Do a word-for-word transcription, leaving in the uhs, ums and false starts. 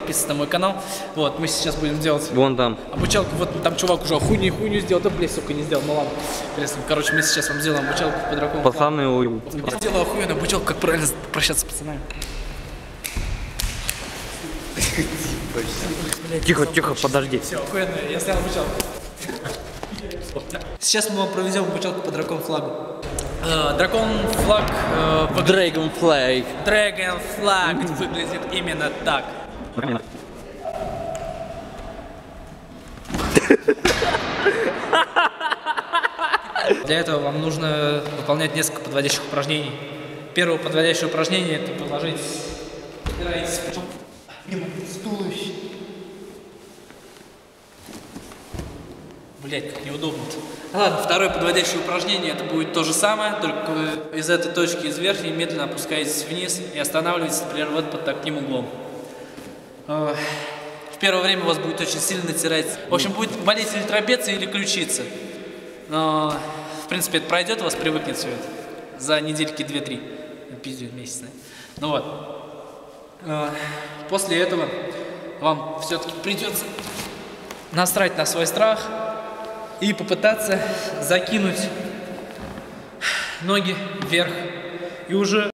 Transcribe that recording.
подписывайтесь на мой канал. Вот, мы сейчас будем делать... Вон там. Обучалку. Вот там чувак уже хуйню хуйню сделал. Да, блядь, сука, не сделал. Ну ладно. Короче, мы сейчас вам сделаем обучалку по дракону. Пацаны, ой. Я сделал охуенную обучалку, как правильно прощаться с пацанами. Тихо, тихо, подожди. Все, охуенно, я снял обучалку. Сейчас мы вам проведем обучалку по дракон флагу. Э, дракон флаг... Э, Dragon Flag. Dragon Flag выглядит именно так. Для этого вам нужно выполнять несколько подводящих упражнений. Первое подводящее упражнение — это положить... Опирайтесь мимо туловища. Блять, как неудобно-то. Ладно, второе подводящее упражнение — это будет то же самое, только вы из этой точки, из верхней, медленно опускаетесь вниз и останавливаетесь, например, вот под таким углом. В первое время у вас будет очень сильно натирать. В общем, будет болеть или трапеция, или ключица. Но, в принципе, это пройдет, у вас привыкнет все это. За недельки две-три. Пиздец, месяц, наверное. Ну вот. После этого вам все-таки придется насрать на свой страх и попытаться закинуть ноги вверх. И уже